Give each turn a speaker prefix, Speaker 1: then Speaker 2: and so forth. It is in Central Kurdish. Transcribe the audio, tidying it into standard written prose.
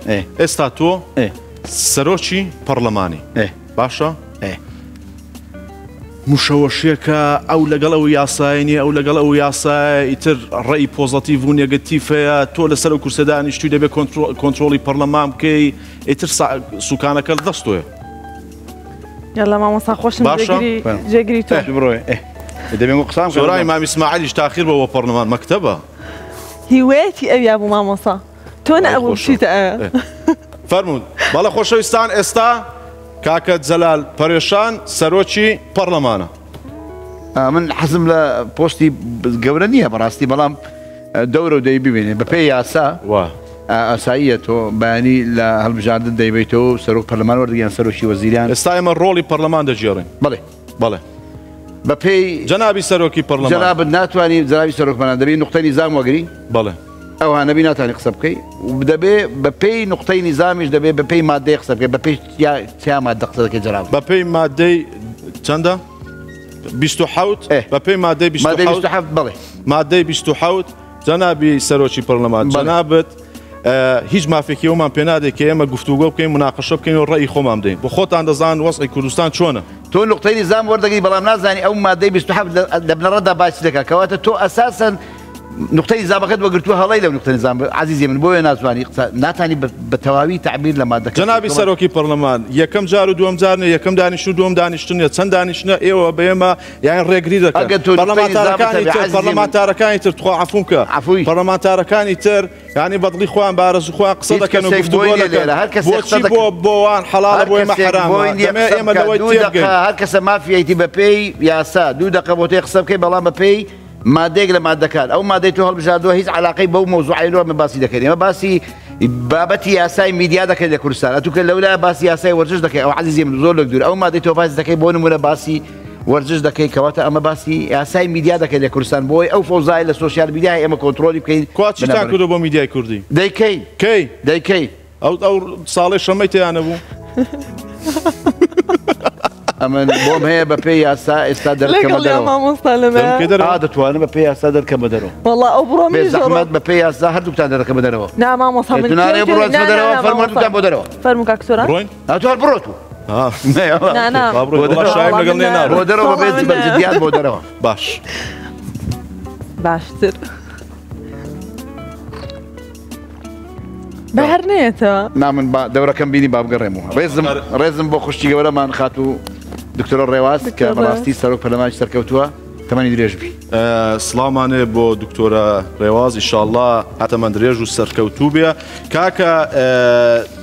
Speaker 1: ئێستا تۆ سەرۆکی پەرلەمانی باشە مشەوەشیەکە ئەو لەگەڵ ئەو یاساینی ئەو لەگەڵ ئەو یاسای ئیتر ڕێی پۆزەتیڤ و نێگەتیڤەیە تۆ لەسەر ئەو کورسە دانیشتووی دەبێت کۆنتڕۆڵی پەرلەمان بکەی ئیتر سوکانەکە لە دەست تۆیە
Speaker 2: یاڵا مامۆستا خۆشم جێگیری تۆ
Speaker 3: بڕۆی دەبێت قسام
Speaker 1: زۆرای مامی ئیسماعیلیش تاخیر بەوە پەرلەمان مەکتەبە
Speaker 2: هیوایەتی ئەویا بوو مامۆستا تۆ نەبوو بچیتە ئەوە
Speaker 1: فەرموون بەڵێ خۆشەویستان ئێستا کاکە جەلال پەرێشان سەرۆکی پەرلەمانە
Speaker 3: من حەزم لە پۆستی گەورە نییە بەڕاستی بەڵام دەورە و دەی ببینێ بە پێی یاسا ئاساییە تۆ بەیانی لە هەڵبژاردن دەیبێتەوە سەرۆک پەرلەمان وەردەگیان سەرۆکی وەزیریان
Speaker 1: ئێستا ئێمە ڕۆڵی پەرلەمان دەجێڕین
Speaker 3: بەڵێ
Speaker 1: بەڵێ
Speaker 3: بە پێی
Speaker 1: جەنابی سەرۆکی پەرلەمان
Speaker 3: جەنابت ناتوانانی جەنابی سەرۆکمان دەبێت نوقتەی نیزام وەگری
Speaker 1: بەڵێ
Speaker 3: ئەو هانەبی ناتوانانی قسە بکەی و دەبێت بە پێی نوقتەی نیزامیش دەبێت بە پێی مادەی قسە بکەی بە پێی چیا مادە قسە دەکەی جەناب
Speaker 1: بە پێی مادەی چەندە 27 بە پێی مادەی
Speaker 3: 27 بڵێ
Speaker 1: مادەی 27 جەنابی سەرۆکی پەرلەمان جەنابەت هیچ مافێکی ئەومان پێ نادێت کە ئێمە گفتوگۆ بکەین مناقەشە بکەین و ڕێی خۆمان بدەین بۆ خۆتان دەزان وەسعی کوردستان چۆنە
Speaker 3: تۆ نوقتەی نیزام وەردەگری بەڵام نازانی ئەو مادەی 27 لە بنەڕەتدا باسی دەکات کەواتە تۆ ئەساسەن نقطەی نظامەکەت وەگرتووە هەڵەی لەو نقطەی نظام عزیزی من بۆیە ناتوانانی ناتانی بە تەواوی تعبیر لە مادەکە
Speaker 1: جەنابی سەرۆکی پەرلەمان یەکەم جار و دووەم جار یەکەم دانیشتن دووەم دانیشتنە چەند دانیشتنە ئێوە بە ئێمە یان ڕێگری دەکەن پەرلەمانتارەکانی تر تخوا عەفوم کە پەرلەمانتارەکانی تر یعنی بەدڵی خۆیان بارەز و خۆیان قسە دەکەن و گفتوگۆ دەکەن بۆچی بۆوان حەڵالە بۆی مە حەرامە ئێمە لەوەی تێبگەین
Speaker 3: هەر کەسە مافیەتی بە پێی یاسا 2 دقە بۆ تێ قسە بکەی بەڵام بە پێی مادێک لە مادەکان ئەو مادەی تۆ هەڵبژاردووە هیچ علاقەی بەو مۆزوعیلۆ من باسی دەکەین ئێمە باسی بابەتی یاسای میدیا دەکەین لە کوردستان ئەتوکە لەولا باسی یاسای وەرزش دەکەی ئەو عزیزی من زۆر لە دوور ئەو مادەی تۆ باسی دەکەی بۆ نمونە باسی وەرزش دەکەی کەواتە ئەمە باسی یاسای میدیا دەکەین لە کوردستان بۆی ئەو فۆزای لە سۆسیال میدیای ئێمە کۆنتڕۆلی بکەین
Speaker 1: چیتان کردو بۆ میدیای کوردی
Speaker 3: دەیکەین
Speaker 1: کەی
Speaker 3: دەیکەی
Speaker 1: ئەو ساڵی شەمەی تیانە بوو
Speaker 3: ئەمن بۆم هەیە بە پێی یاسا ئێستا دەرکەمە دەرەوە دەتوانم بە پێی یاسا دەرکەمە دەرەوە
Speaker 2: وەڵڵا ئەو بڕۆ
Speaker 3: زەحمەت بە پێی یاسا هەردووکتان دەرەکەمە دەرەوە
Speaker 2: نا مامۆستا من
Speaker 3: تونانێ بڕۆچمە دەرەوە فەرمووتان بۆ دەرەوە
Speaker 2: فەرموو کاک سۆران
Speaker 1: بڕۆین
Speaker 3: هاتووار بڕۆ تو بۆ دەرەوە بێت بەجددیات بۆ دەرەوە
Speaker 1: باش
Speaker 2: باشتر بە هەر نێتەوە
Speaker 3: نامن دەورەکەم بینی بابگەڕێمەوە ڕێزم بۆ خوشتی گەورەمان خات و دکتۆر ڕێواز کە بەڕاستی سەرۆک پەرلەمانی سەرکەوتووە تەمەنی درێژ بی
Speaker 1: سڵامانێ بۆ دکتۆرە ڕێواز ئیشاڵڵا هاتەمەند درێژ و سەرکەوتوو بێ کاکە